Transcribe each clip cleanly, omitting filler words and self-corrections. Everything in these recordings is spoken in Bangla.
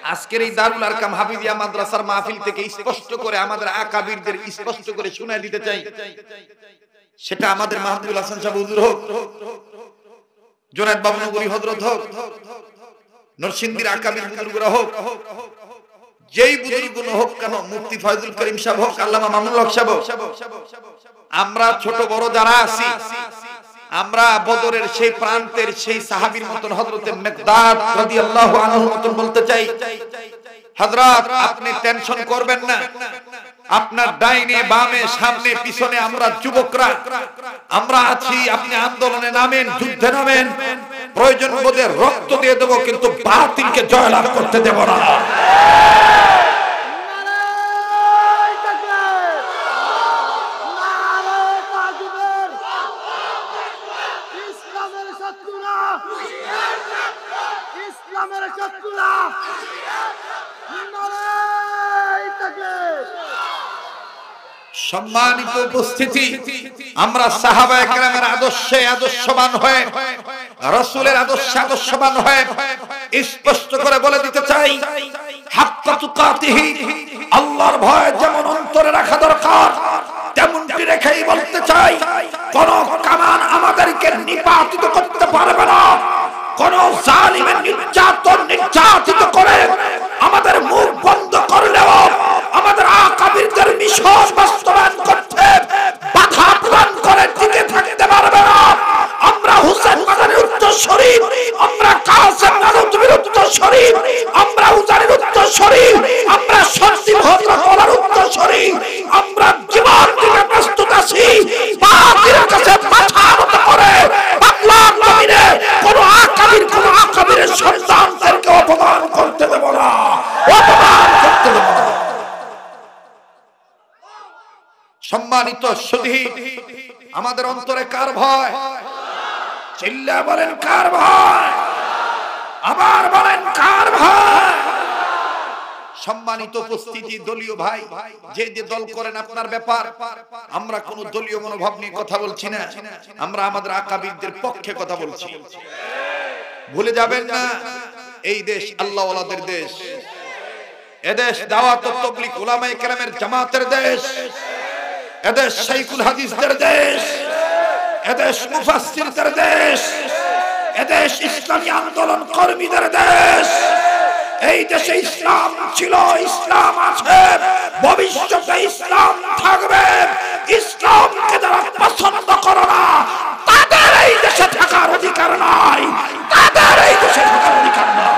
আজকের এই দারুল আরকাম হাফিজিয়া মাদ্রাসার মাহফিল থেকে স্পষ্ট করে আমাদের আকাবিরদের স্পষ্ট করে শুনায় দিতে চাই, সেটা আমাদের মাহমুদুল হাসান সাহেব হুজুর হোক, জুনায়েদ বাবনগরী হযরত হোক, নরসিংদীর আকাবির বুজুর্গরা হোক, যেই বুজুর্গ হোক কেন, মুফতি ফয়জুল করিম সাহেব হোক, আল্লামা মামুনুল হক সাহেব হোক, আমরা ছোট বড় যারা আছি, আমরা বদরের সেই প্রান্তের সেই সাহাবীর মতন হযরতে মিকদাদ রাদিয়াল্লাহু আনহু মতন বলতে চাই, হযরত আপনি টেনশন করবেন না, আপনার ডাইনে বামে সামনে পিছনে আমরা যুবকরা আমরা আছি, আপনি আন্দোলনে নামেন, যুদ্ধে নামেন, প্রয়োজন বোধে রক্ত দিয়ে দেব, কিন্তু বাতিলকে জয়লাভ করতে দেব না। সম্মানিত উপস্থিতি, আমরা সাহাবায়ে কেরামের আদর্শে আদর্শবান হয়ে, রাসূলের আদর্শে আদর্শবান হয়ে স্পষ্ট করে বলে দিতে চাই, হাক্কা তুকাতিহি, আল্লাহর ভয় যেমন অন্তরে রাখা দরকার তেমনটি রেখেই বলতে চাই, কোন কামান আমাদেরকে নিপাতিত করতে পারবে না। কোন জালিমের নির্যাতিত করে আমাদের মুখ বন্ধ করলেও আমাদের আকাবিরদের মিশন বাস্তবায়ন করতে বাধা প্রদান করে টিকে থাকতে পারবে না। আমরা হুসেন মাদানির উত্তরসূরি, আমরা কাসেম নানুতুবির উত্তরসূরি, আমরা উজানির উত্তরসূরি, আমরা শরীফ হযরত ওলার উত্তরসূরি, আমরা জীবন দিতে প্রস্তুত আছি। বাতিলের কাছে মাথা নত করে বাংলার জমিনে কোন আকাবিরের সন্তানদেরকে অপমান করতে দেব না, অপমান করতে দেব না। সম্মানিত সুধী, আমাদের অন্তরে কার ভয়? চিল্লা বলেন কার ভয়? আবার বলেন কার ভয়? সম্মানিত উপস্থিতি, দলীয় ভাই, যে যে দল করেন আপনার ব্যাপার, আমরা কোন দলীয় মনোভাব নিয়ে কথা বলছি না, আমরা আমাদের আকাবিরদের পক্ষে কথা বলছি। ভুলে যাবেন না, এই দেশ আল্লাহ ওয়ালাদের দেশ, এদেশ দাওয়াত ও তাবলীগ উলামায়ে কেরামের জামাতের দেশ, এদেশ শাইখুল হাদিসদের দেশ, এদেশ মুফাসসিরদের দেশ, এদেশ ইসলামী আন্দোলন কর্মীদের দেশ। এই দেশে ইসলাম ছিল, ইসলাম আছে, ভবিষ্যতে ইসলাম থাকবে। ইসলামকে যারা পছন্দ করে না তাদের এই দেশে থাকার অধিকার নাই, তাদের এই দেশে থাকার অধিকার নাই।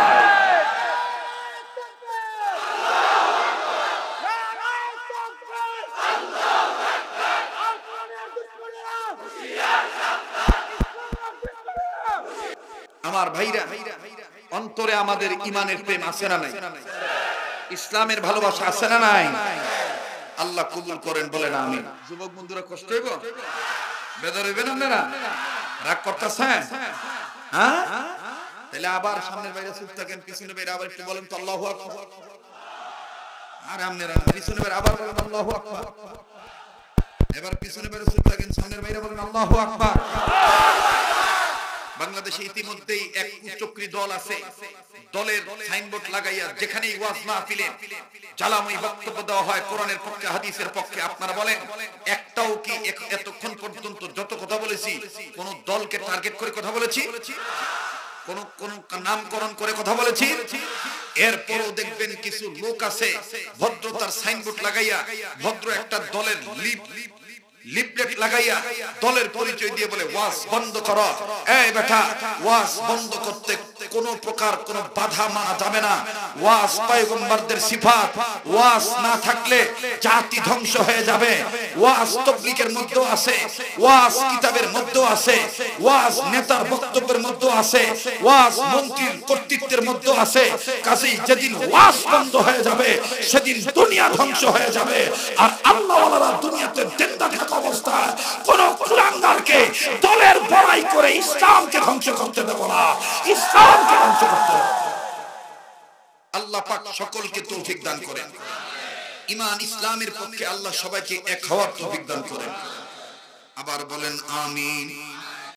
আমার ভাইরা, অন্তরে আমাদের ইমানের প্রেম আছে না নাই? ইসলামের ভালোবাসা আছে না নাই? আল্লাহ কবুল করেন, বলেন আমিন। যুবক বন্ধুরা কষ্ট হইব, বেদর হইবেন আপনারা, রাগ করতেছেন? হ্যাঁ, তাহলে আবার সামনের বাইরে চুপ থাকেন, পিছনে বাইরে আবার একটু বলেন তো আল্লাহু আকবার। আর আপনারা পিছনে বাইরে আবার বলেন আল্লাহু আকবার। এবার পিছনে বাইরে চুপ থাকেন, সামনের বাইরে বলেন আল্লাহু আকবার। বাংলাদেশে ইতিমধ্যেই এক কুচক্রী দল আছে, দলের সাইনবোর্ড লাগাইয়া যেখানেই ওয়াজ মাহফিলে জালাময়ী বক্তব্য দেওয়া হয় কোরআনের পক্ষে হাদিসের পক্ষে, আপনারা বলেন একটাও কি এতক্ষণ পর্যন্ত যত কথা বলেছি কোন দলকে টার্গেট করে কথা বলেছি? কোন নামকরণ করে কথা বলেছি? এরপরও দেখবেন কিছু লোক আছে ভদ্রতার সাইনবোর্ড লাগাইয়া, ভদ্র একটা দলের লিফলেট লাগাইয়া দলের পরিচয় দিয়ে বলে ওয়াজ বন্ধ করো। এই বেটা, ওয়াজ বন্ধ করতে কোন প্রকার কোন বাধা মানা যাবে না। ওয়াজ পয়গম্বরদের সিফাত, ওয়াজ না থাকলে জাতি ধ্বংস হয়ে যাবে। ওয়াজ তাবলীগের মধ্যে আছে, ওয়াজ কিতাবের মধ্যে আছে, ওয়াজ নেতার বক্তব্যের মধ্যে আছে, ওয়াজ মন্ত্রীর কর্তৃত্বের মধ্যে আছে। কাজেই যেদিন ওয়াজ বন্ধ হয়ে যাবে সেদিন দুনিয়া ধ্বংস হয়ে যাবে। আর আল্লাহ ওয়ালারা দুনিয়াতে জিন্দা থাকা অবস্থায় কোন কুলাঙ্গারকে দলের বড়াই করে ইসলামকে ধ্বংস করতে দেব না, ইসলামকে ধ্বংস করতে দেব। আল্লাহ পাক সকলকে তৌফিক দান করেন। ঈমান ইসলামের পক্ষে আল্লাহ সবাইকে এক হওয়ার তৌফিক দান করেন। আবার বলেন আমিন।